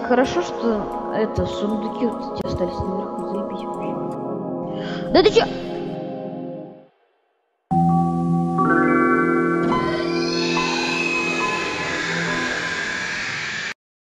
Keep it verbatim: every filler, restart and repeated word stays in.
хорошо, что это сундуки вот эти остались наверху, заебись вообще. Да ты чё?